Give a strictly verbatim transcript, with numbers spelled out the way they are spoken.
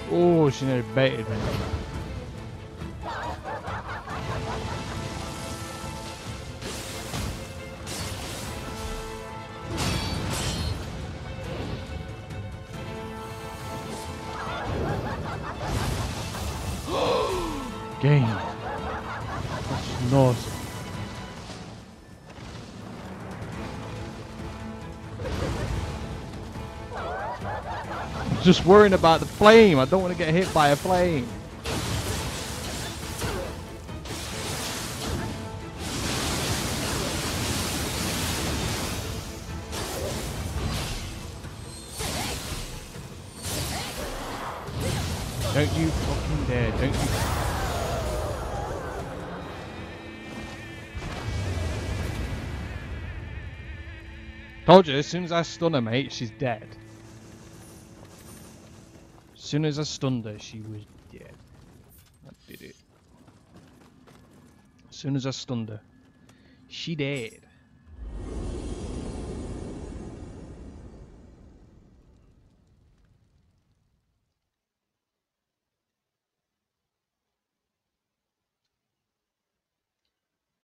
Oh, she nearly baited me. Game. That's naughty. Just worrying about the flame. I don't want to get hit by a flame. Don't you fucking dare. Don't you. Told you, as soon as I stun her, mate, she's dead. As soon as I stunned her, she was dead. I did it. As soon as I stunned her, she dead.